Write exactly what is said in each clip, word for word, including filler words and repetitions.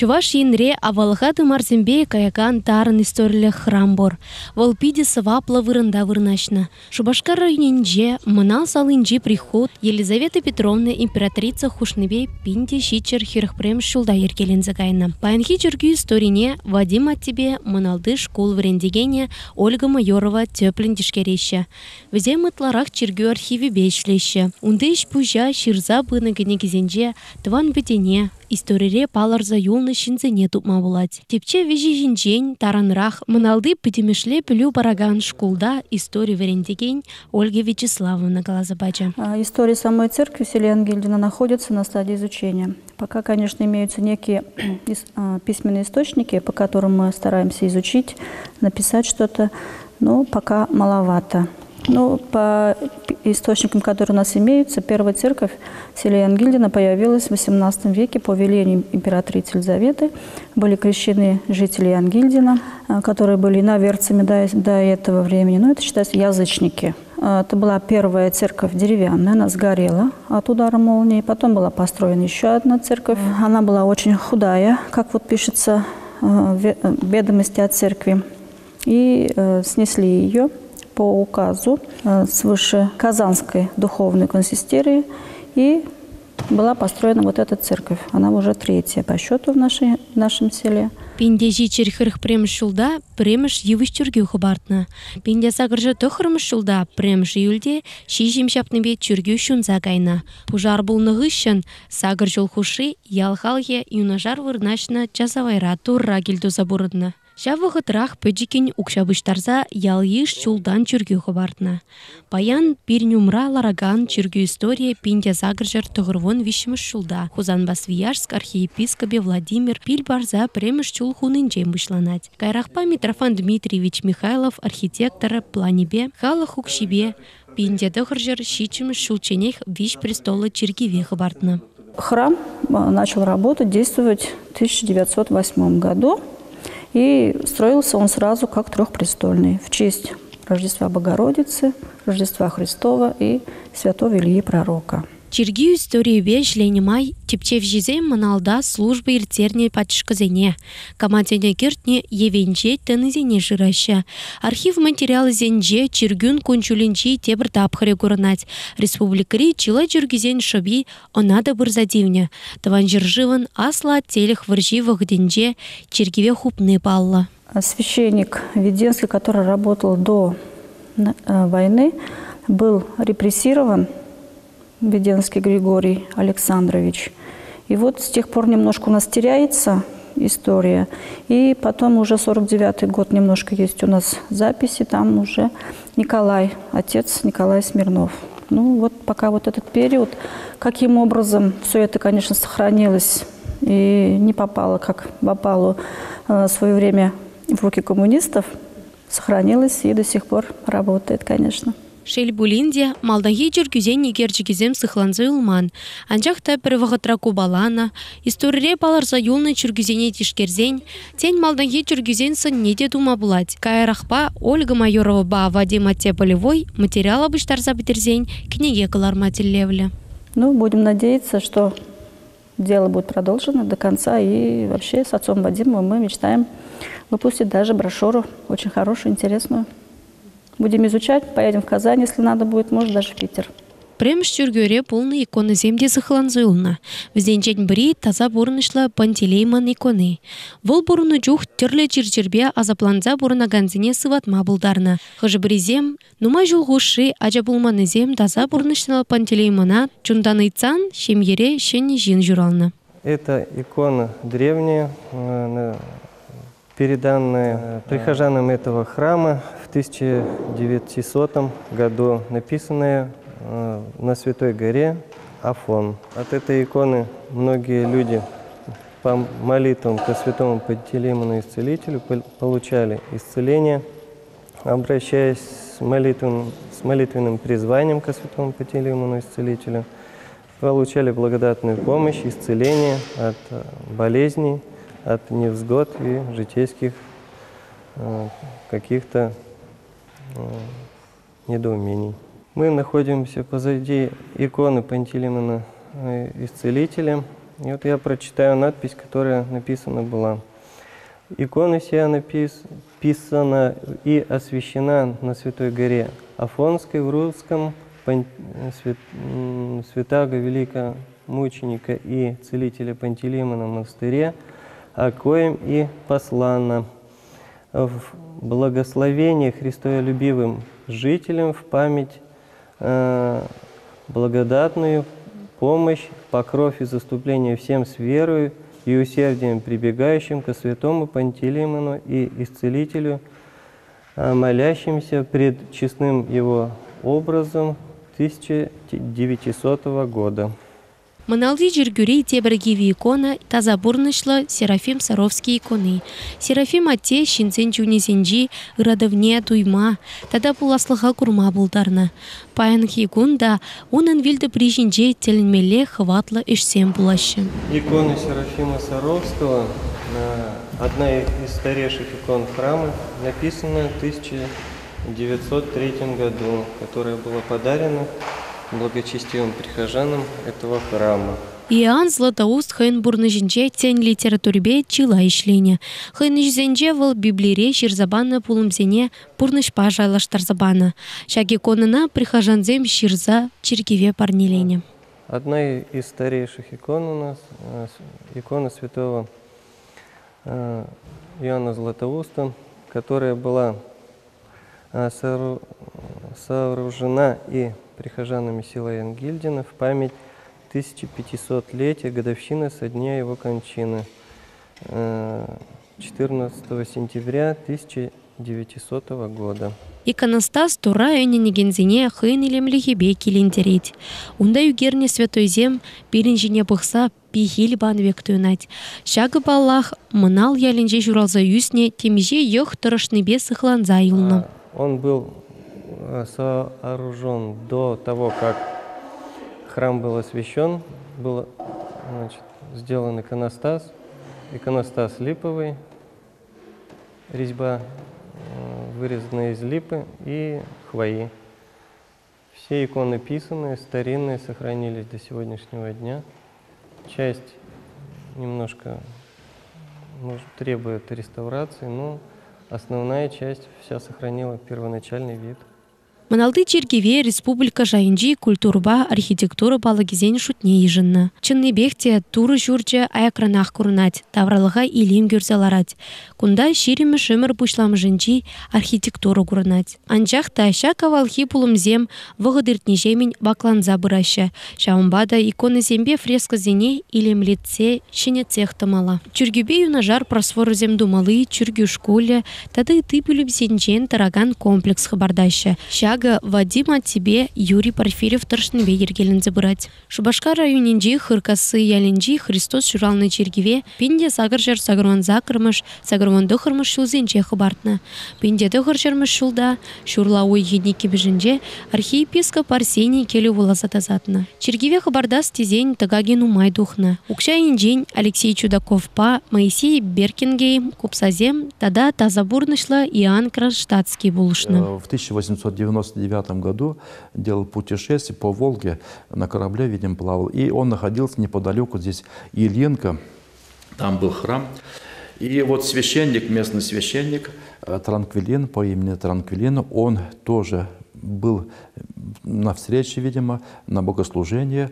Чуваш енре авалгады марзембе каякан тарын историялы храм бор. Волпиде савапла вырында вырнашна. Шубашкар районинже мынал салынже приход Елизавета Петровна императрица хушнебе пинде щичер хирхпрем шулда еркелензе кайна. Паянхи чургю историне Вадим от тебе мыналды школ врендегене Ольга Майорова теплен дишкереща. Везе мытларах чергю архиве бешлеща. Ундыш пужа ширза быны генегизенже тван бетене. Историре паларза юлны шинзене тупма булать. Тепче вежи жинжень таранрах мыналды пытемешле пылю бараган школда истории врендеген Ольга Вячеславовна Галазабача. История самой церкви в селе Янгильдино находится на стадии изучения. Пока, конечно, имеются некие письменные источники, по которым мы стараемся изучить, написать что-то, но пока маловато. Ну, по источникам, которые у нас имеются, первая церковь в селе Янгильдино появилась в восемнадцатом веке по велению императрицы Елизаветы. Были крещены жители Янгильдино, которые были иноверцами до, до этого времени. Но это считается язычники. Это была первая церковь деревянная, она сгорела от удара молнии. Потом была построена еще одна церковь. Она была очень худая, как вот пишется в ведомости о церкви. И снесли ее по указу свыше Казанской духовной консистерии, и была построена вот эта церковь. Она уже третья по счету в, нашей, в нашем селе. Пинде жичер хырх премш шулда премш ювыш чургю хабартна. Пинде сагыржа тохрымш шулда премш юльде шижим шапныбе чургю шунза кайна. Пужар был нагыщен сагыр жол хуши ялхалге юнажар вырнашна часавайра турра гильду забурдна. Шавы трах пөджикин укшабыштарза ял еш чулдан чургю хабартна. Паян пирнюмра лараган чургю история пинде загржар тұғырвон вишіміш шулда. Хузанбас-Вияжск архиепископе Владимир Пильбарза премеш чул хунынчен бұшланать. Кайрахпа Митрофан Дмитриевич Михайлов архитектора планебе хала хукшибе пинде тұғыржар шичіміш шулченех виш престола чергиве хабартна. Храм начал работать, действовать в тысяча девятьсот восьмом году. И строился он сразу как трехпрестольный в честь Рождества Богородицы, Рождества Христова и Святого Ильи Пророка. Чергию истории веш ленимай типчев жизе маналда службы иртерне патшказене. Командене кертне евенже тенезене жираща. Архив материалы зенже чергюн кончулинчи тебр тапхаре гурнать. Республикари чила чергизен шоби онада бырзадивня. Таван жирживан асла телех варживах денже чергиве хупны палла. Священник Веденский, который работал до войны, был репрессирован. Веденский Григорий Александрович. И вот с тех пор немножко у нас теряется история. И потом уже сорок девятый год немножко есть у нас записи. Там уже Николай, отец Николай Смирнов. Ну вот пока вот этот период, каким образом все это, конечно, сохранилось и не попало, как попало в свое время в руки коммунистов, сохранилось и до сих пор работает, конечно. Шельбулинде малдахи жүргізен егерчігізем сықланзы ұлман. Анжақта бір вағытра кубалана, историре баларза юлны жүргізене тишкерзен, тен малдахи жүргізен сын неде дума бұлад. Кайрахпа Ольга Майорова ба Вадим Полевой материал обыштарза бітерзен книге кылар мателевлі. Ну, будем надеяться, что дело будет продолжено до конца. И вообще с отцом Вадимом мы мечтаем выпустить даже брошюру, очень хорошую, интересную. Будем изучать, поедем в Казань, если надо будет, может, даже в Питер. Премш чургюре полный иконы земде сахланзылна. Взденчен бри таза бурнышла Пантелейман иконы. Вол бурну жух терле чирчербе азапланза бурна ганзине сыватма булдарна. Хыжы бризем, нума жулгуши ажа булманы зем таза бурнышла Пантелеймана чунданы цан шемьере шени жин журална. Это икона древняя, переданная прихожанам этого храма в тысяча девятисотом году, написанная на Святой горе Афон. От этой иконы многие люди по молитвам ко святому Пантелеймону Исцелителю получали исцеление, обращаясь с молитвенным, с молитвенным призванием ко святому Пантелеймону Исцелителю, получали благодатную помощь, исцеление от болезней, от невзгод и житейских э, каких-то э, недоумений. Мы находимся позади иконы Пантелеймона Исцелителя. И вот я прочитаю надпись, которая написана была. Икона сия написана и освящена на Святой горе Афонской в русском пан... свят... святаго великомученика и целителя Пантелеймона монастыре, о коем и послана в благословение христолюбивым жителям в память э, благодатную помощь, покров и заступление всем с верою и усердием прибегающим ко святому Пантелеймону и исцелителю, молящимся пред честным его образом тысяча девятисотого года. Маналды жиргюрей тебіргеві икона таза бурнышлы Серафим Саровский иконы. Серафим атте шинцен чунесенжи ырадывне туйма, тада пуласлыға курма булдарны. Паянхи гунда унын вилді прижинже телмеле хватлы ишсем булашы. Икона Серафима Саровского, одна из старейших икон храма, написана в тысяча девятьсот третьем году, которая была подарена благочестивым прихожанам этого храма. Иоанн Златоуст хын бурныжинче тень литературбе чила ишлене. Хын ишзенче выл библире ширзабаны пулымсене бурнышпа жайлаштарзабаны. Шак иконына прихожанзем ширза черкиве парнилене. Одна из старейших икон у нас, икона святого Иоанна Златоуста, которая была сооружена и прихожанами села Янгильдина в память тысяча пятисотлетия годовщины со дня его кончины, четырнадцатого сентября тысяча девятисотого года. Иконостас тура өне гензине хын илем лихебе килентереть. Унда югерне святой зем пиринжине бықса пихил банвек тюнать. Шагы баллах мынал ялинже журалза юсне темеже йох тұрышныбе сыхланза юлну. Он был сооружен до того, как храм был освящен. Был, значит, сделан иконостас. Иконостас липовый, резьба вырезанная из липы и хвои. Все иконы писанные, старинные, сохранились до сегодняшнего дня. Часть немножко может, требует реставрации, но основная часть вся сохранила первоначальный вид. Маналды Чергеве республика жайынжи культурба архитектура балагизен шутне ежынна. Чынны бехте туры журча аякранах курнать, тавралыға илим гюрзаларать. Кунда ширимі шымыр пышламыжынжи архитектура курнать. Анчах та ща кавалхи пулымзем вғыдыртнежемін бакланза бұраща. Шаумбада иконы зембе фреска зене илем лице шене цехтамала. Чергебе юнажар просвору земдумалы, чергю школе, тады ты пүлімсенчен тараган комплекс хабардаща. Шага Вадима тебе Юрий Порфирьев торшныбе ергелін забырать. Шубашка районенжи хыркасы ялинжи Христос журалны чергеве пинде сагыржар сагырван закырмыш, сагырван дохырмыш шулзенче хыбартны. Пинде дохыржармыш шулда шурла ой еднеке бежінже архиепископ Арсений келі воласатазатны. Чергеве хыбардас тезень тыгаген умай духны. Укша инжень Алексей Чудаков па Моисей Беркингейм купсазем тада тазабурнышлы Иоанн Кронштадтский булышны. В тысяча восемьсот девяносто девятом году делал путешествие по Волге, на корабле, видим, плавал. И он находился неподалеку, здесь Ильинка, там был храм. И вот священник, местный священник, Транквилин, по имени Транквилин, он тоже был на встрече, видимо, на богослужении.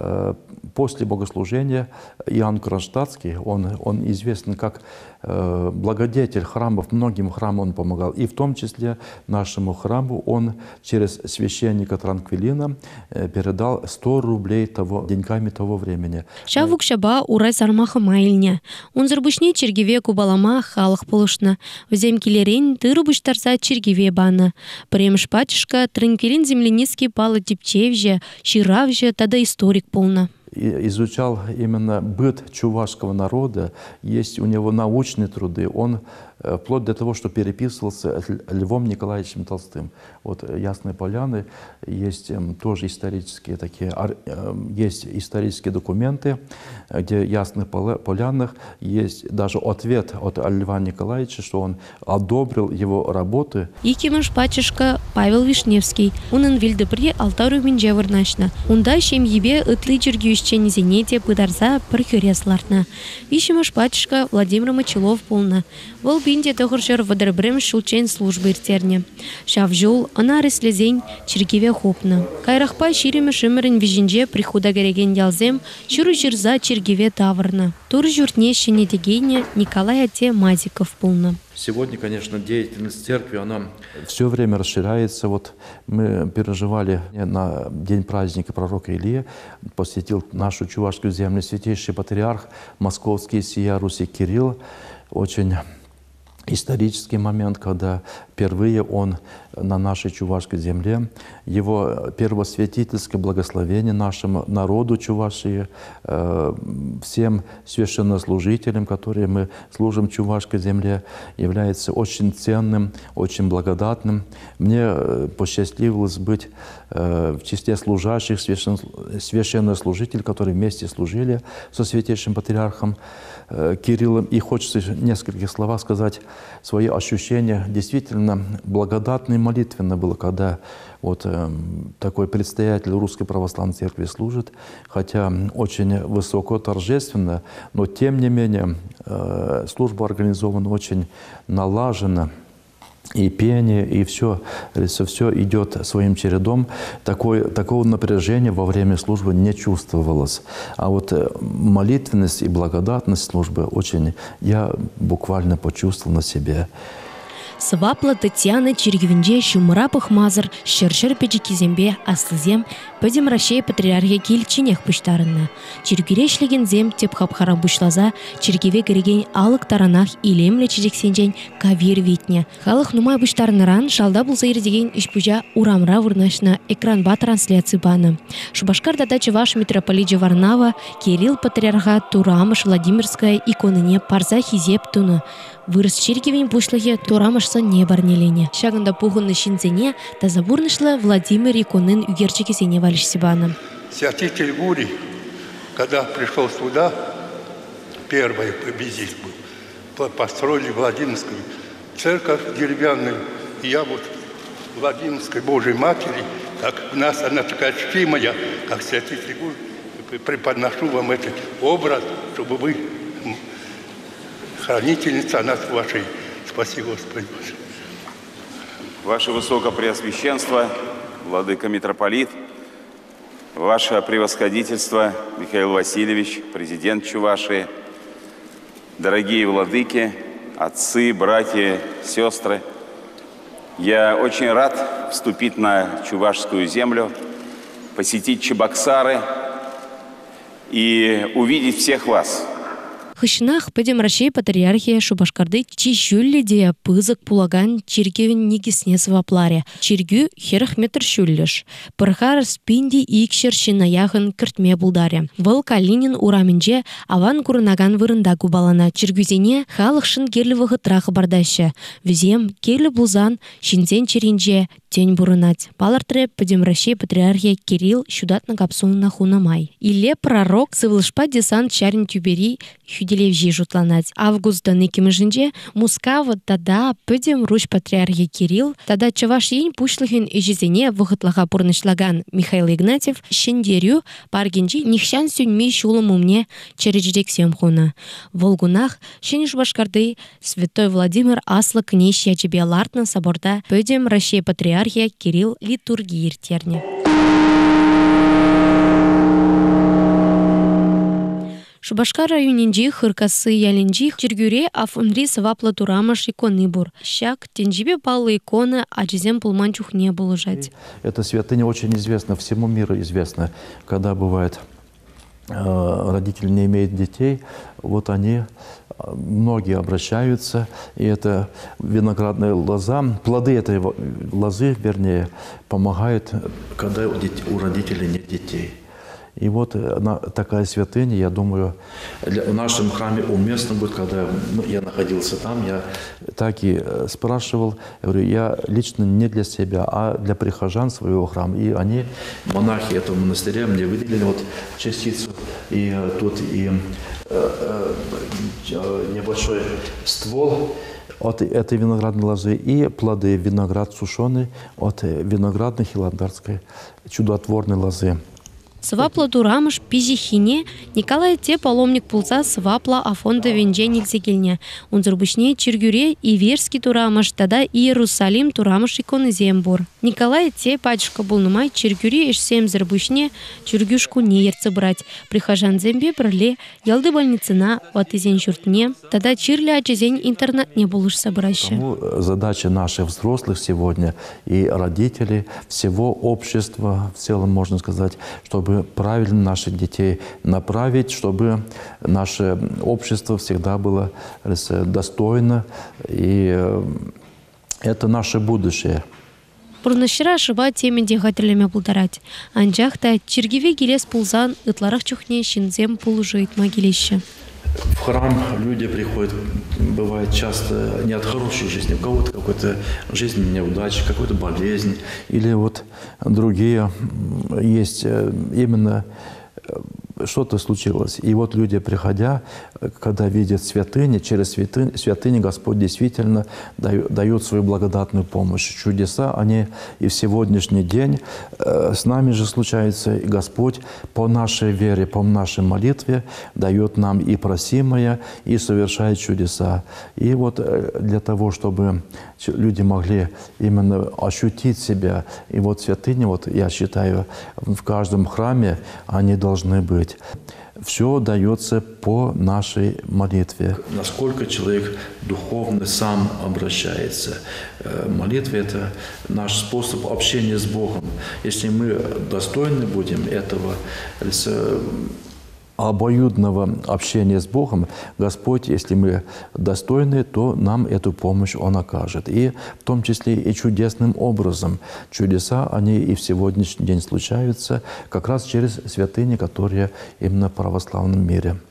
После богослужения Иоанн Кронштадтский, он, он известен как благодетель храмов, многим храмам он помогал. И в том числе нашему храму он через священника Транквилина передал сто рублей того, деньгами того времени. Шавук шаба урай сармаха майльня. Он зарбушне чергеве кубалама халық полушна. Вземкелерен тырбуштарса чергеве бана. Премш патюшка Транквилин земляницкий палы типчевже, щиравже, тогда историк полна. Изучал именно быт чувашского народа, есть у него научные труды. Он вплоть до того, что переписывался Львом Николаевичем Толстым. Вот Ясные Поляны, есть тоже исторические такие, есть исторические документы, где в Ясных Полянах есть даже ответ от Льва Николаевича, что он одобрил его работы. Икимыш батюшка Павел Вишневский, унын вилдепри алтару минже вырнашна. Унда шемьебе ытлы жүргүйшчен зенете пыдарза пір хюресларна. Вишимыш батюшка Владимир Мочелов полна. Вол бинде тогыржыр вадырбрем шулчен службы иртерне. Шавжул, она реслезень чиркиве хопна. Кайрахпа шириме шимерин вижинже прихода geregen ялзем, чуру жирза чиргиве таврна. Тур журтне шенедегене Николай Ате Мазиков полна. Сегодня, конечно, деятельность церкви, она все время расширяется. Вот мы переживали на день праздника пророка Илии, посетил нашу Чувашскую землю святейший патриарх Московский сия Руси Кирилл. Очень исторический момент, когда впервые он на нашей Чувашской земле, его первосвятительское благословение нашему народу Чувашии, э, всем священнослужителям, которые мы служим в Чувашской земле, является очень ценным, очень благодатным. Мне посчастливилось быть э, в числе служащих священ, священнослужителей, которые вместе служили со святейшим патриархом э, Кириллом. И хочется в нескольких словах сказать свои ощущения. Действительно, благодатно и молитвенно было, когда вот э, такой предстоятель Русской Православной Церкви служит, хотя очень высоко, торжественно, но тем не менее э, служба организована очень налажена. И пение, и все, все идет своим чередом. Такой, такого напряжения во время службы не чувствовалось. А вот молитвенность и благодатность службы очень я буквально почувствовал на себе. Свапла Татьяна Чиргивинже Шумрапах Мазар Шершер Педжикизембе Аслзем Педем Рашей Патриархия Кильчинех Пуштарына. Чиргирешлеген зем Тепхапхара Бушлаза Чиргиве Гереген Алык Таранах Илемле Чириксенжен Кавир Витне. Халых Нумай Буштарныран Шалда Булзаир деген Ишпужа Урамра Вырнашна экранба трансляции бана. Шубашкар Дадачи Ваш митрополит Варнава Кирилл Патриарха Турамыш Владимирская иконыне Парза Хизеп Туна. Вырос Чиргивень Бушлахе Турамышса не барнелене. Шаганда пухынны шинзене тазабурнышла Владимир иконын үгерчики сене валиш сибана. Святитель Гурий, когда пришел сюда, первый победитель был, построили Владимирскую церковь деревянную. И я вот Владимирской Божьей Матери, как у нас она такая чтимая, как святитель Гурий, преподношу вам этот образ, чтобы вы, хранительница нас вашей. Спаси Господи. Ваше Высокопреосвященство, Владыка Митрополит, Ваше Превосходительство Михаил Васильевич, президент Чувашии, дорогие владыки, отцы, братья, сестры, я очень рад вступить на Чувашскую землю, посетить Чебоксары и увидеть всех вас. Хышнах педем Рашей Патриархия Шубашкарды чищулли де пызык пулаган чиркевин нигисне свапларе. Чиргю херах метр шуллеш. Пырхар спинди икшер шинаяхын кыртме булдаре. Выл Калинин ураминже аван курынаган вырында губалана. Чиргюзене халық шын керлі вғытрахы бардаща. Візем керлі булзан шинзен чиринже тень бурынать. Палартре педем Рашей Патриархия Кирилл щудатна капсулна хунамай. Иле пророк сывлышпа десант чарин тюбери Хюделевжи жутланать. Августдан икимыжинже Мускава тада пөдем руш патриархи Кирилл, тада чаваш ень пушлыхин ижизене вғытлаға пурнышлаган Михаил Игнатьев шендерю паргенжи нихшан сюньми шулым умне чередждек семхуна. Волгунах шениш башкарды Святой Владимир Аслы князь ячебе лартна соборда пөдем Рашей Патриархия Кирилл литургии иртерне. Шубашкар районинжи хыркасы ялинжи чиргюре афунри свапла турамаш иконы бур. Щак тенжибе палы иконы аджизем пулманчух не было жать. Эта святыня очень известна, всему миру известна. Когда бывает родители не имеют детей, вот они, многие обращаются, и это виноградная лоза, плоды этой лозы, вернее, помогают, когда у родителей нет детей. И вот на, такая святыня, я думаю, для, в нашем храме уместно будет, когда ну, я находился там, я так и спрашивал, я говорю, я лично не для себя, а для прихожан своего храма. И они, монахи этого монастыря, мне выделили вот частицу, и тут и э, э, небольшой ствол от этой виноградной лозы и плоды, виноград сушеный от виноградной хиландарской чудотворной лозы. Свапла дурамыш пизихине Николай те паломник пулса свапла Афонда венженик зегельне. Унзурбышне Чиргюре Иверский турамыш, тада Иерусалим турамыш иконы зембур. Николай те пачка булнумай Чиргюре ишсем зербышне Чиргюшку неерцы брать. Прихожан зембе брле ялды больницына от изень журтне, тада чирля ачезень интернат не булыш собраща. Задача наших взрослых сегодня и родителей, всего общества, в целом можно сказать, чтобы правильно наших детей направить, чтобы наше общество всегда было достойно, и это наше будущее. Бурнашыра шыба теменде хатерлеме булдарать. Анжахта Чиргиве келес пулзан ытларах чухне шинзем пулужит могилище. В храм люди приходят, бывает часто не от хорошей жизни, у кого-то какой-то жизненная неудача, какая-то болезнь, или вот другие есть именно что-то случилось. И вот люди, приходя, когда видят святыни, через святыни, святыни Господь действительно дает, дает свою благодатную помощь. Чудеса, они и в сегодняшний день э, с нами же случаются. И Господь по нашей вере, по нашей молитве дает нам и просимое, и совершает чудеса. И вот для того, чтобы люди могли именно ощутить себя, и вот святыни, вот я считаю, в каждом храме они должны быть. Все дается по нашей молитве. Насколько человек духовно сам обращается. Молитва – это наш способ общения с Богом. Если мы достойны будем этого обоюдного общения с Богом, Господь, если мы достойны, то нам эту помощь Он окажет. И в том числе и чудесным образом. Чудеса, они и в сегодняшний день случаются как раз через святыни, которые именно в православном мире.